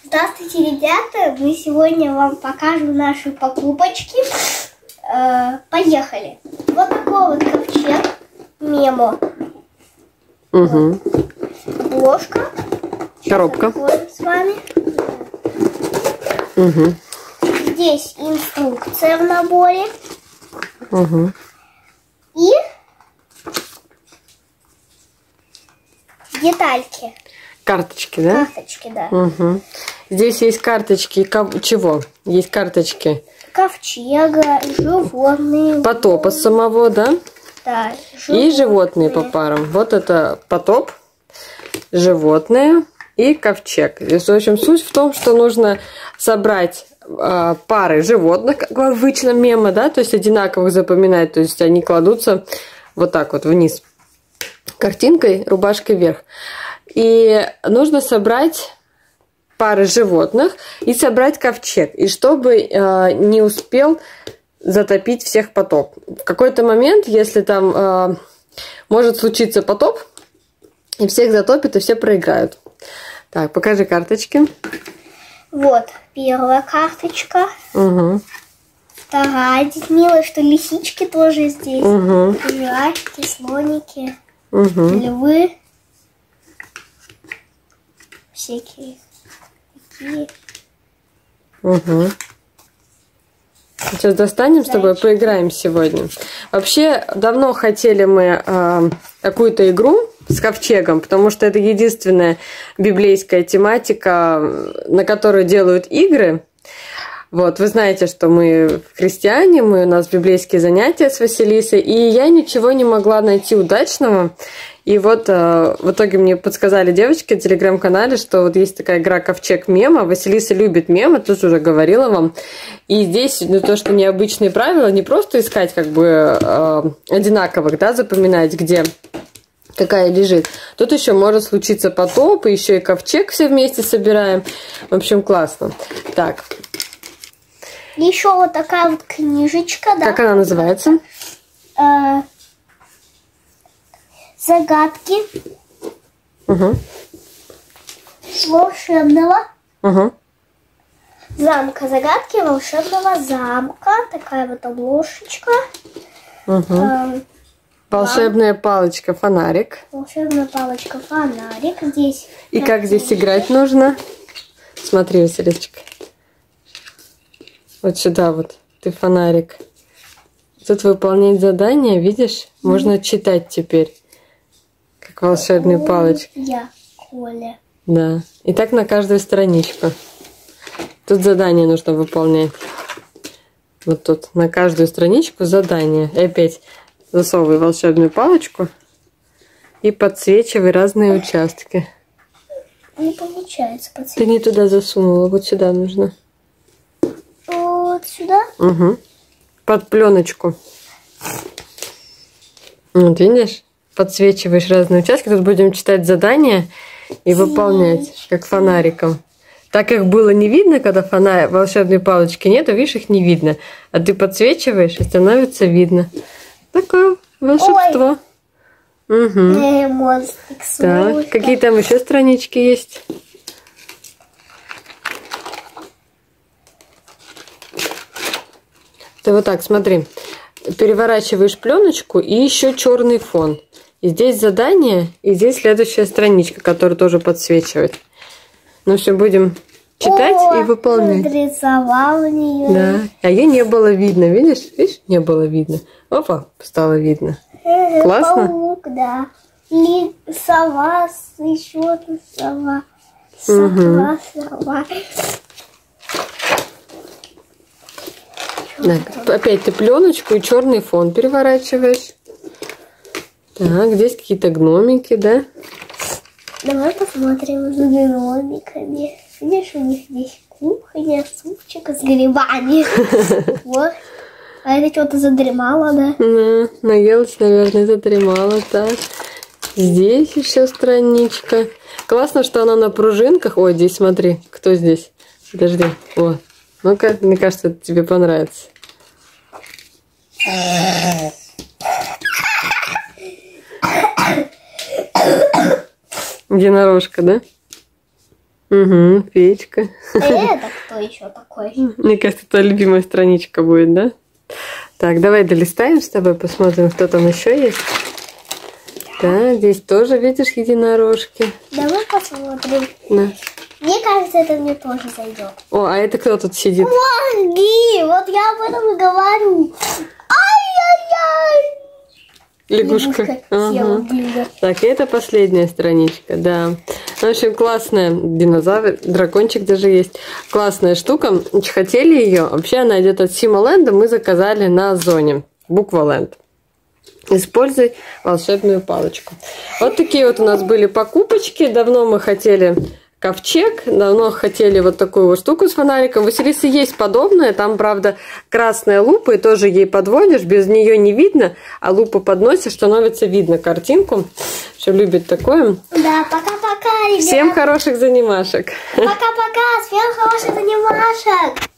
Здравствуйте, ребята! Мы сегодня вам покажем наши покупочки. Поехали! Вот такой вот ковчег Мемо. Угу. Ложка. Коробка. С вами. Угу. Здесь инструкция в наборе. Угу. И детальки. Карточки, да? Карточки, да. Угу. Здесь есть карточки чего? Есть карточки Ковчега, животные. потопа самого, да? Да, И животные по парам. Вот это потоп, животные и ковчег. И, в общем, суть в том, что нужно собрать пары животных, как в обычном мемо, да, то есть одинаковых запоминать, то есть они кладутся вот так вот вниз картинкой, рубашкой вверх. И нужно собрать пары животных и собрать ковчег. И чтобы не успел затопить всех потоп. В какой-то момент, если там может случиться потоп, и всех затопит, и все проиграют. Так, покажи карточки. Вот, первая карточка. Угу. Вторая. Здесь мило, что лисички тоже здесь. Угу. Жирафики, слоники, Угу. львы. Всякие такие. Угу. Сейчас достанем с тобой, поиграем сегодня. Вообще, давно хотели мы какую-то игру с ковчегом, потому что это единственная библейская тематика, на которую делают игры. Вот, вы знаете, что мы христиане, у нас библейские занятия с Василисой, и я ничего не могла найти удачного. И вот в итоге мне подсказали девочки в телеграм-канале, что вот есть такая игра «Ковчег мема». Василиса любит мемы, тоже уже говорила вам. И здесь то, что необычные правила, не просто искать как бы одинаковых, да, запоминать, где какая лежит. Тут еще может случиться потоп, и еще и ковчег все вместе собираем. В общем, классно. Так. Еще вот такая вот книжечка, да. Как она называется? Загадки. Угу. Волшебного Угу. замка. Загадки волшебного замка. Такая вот обложечка. Угу. Волшебная палочка, фонарик. Волшебная палочка, фонарик. Здесь. И как здесь играть нужно? Смотри, Василисочка. Вот сюда вот, ты фонарик. Тут выполнять задания, видишь? Можно читать теперь. Как волшебную палочку. Я, Коля. Да. И так на каждую страничку. Тут задание нужно выполнять. Вот тут на каждую страничку задание. И опять засовывай волшебную палочку и подсвечивай разные участки. Не получается подсветить. Ты не туда засунула, вот сюда нужно. Вот сюда? Угу. Под пленочку. Вот видишь? Подсвечиваешь разные участки. Тут будем читать задания и выполнять, как фонариком. Так их было не видно, когда волшебной палочки нету, видишь, их не видно. А ты подсвечиваешь, и становится видно. Такое волшебство. Угу. Монстрик. Так, какие там еще странички есть? Ты вот так, смотри. Переворачиваешь пленочку и еще черный фон. И здесь задание, и здесь следующая страничка, которая тоже подсвечивает. Ну все, будем читать и выполнять. Нарисовал нее. Да. А ее не было видно, видишь? Видишь, не было видно. Опа, стало видно. Классно? Паук, да. И сова, еще одна сова. Сова. Так, опять ты пленочку и черный фон переворачиваешь. Так, здесь какие-то гномики, да? Давай посмотрим за гномиками. Видишь, у них здесь кухня, супчик с грибами. Вот. А это что-то задремало, да? Наелась, наверное, задремала. Так. Здесь еще страничка. Классно, что она на пружинках. Ой, здесь смотри, кто здесь. Подожди. О, ну-ка, мне кажется, это тебе понравится. Единорожка, да? Угу, печка. Это кто еще такой? Мне кажется, твоя любимая страничка будет, да? Так, давай долистаем с тобой, посмотрим, кто там еще есть. Да, здесь тоже, видишь, единорожки. Давай посмотрим. Да. Мне кажется, это мне тоже зайдет. О, а это кто тут сидит? Мозги! Вот я об этом и говорю. Ай-яй-яй! Лягушка. Ага. Так, это последняя страничка, да. В общем, классная. Динозавр, дракончик даже есть. Классная штука. Очень хотели ее. Вообще она идет от Симоленда. Мы заказали на Озоне. Букваленд. Используй волшебную палочку. Вот такие вот у нас были покупочки. Давно мы хотели ковчег, давно хотели вот такую вот штуку с фонариком. У Василисы есть подобное, там, правда, красная лупа, и тоже ей подводишь, без нее не видно, а лупу подносишь, становится видно картинку. Что любит такое. Да, пока-пока, ребят. Всем хороших занимашек. Пока-пока, всем хороших занимашек.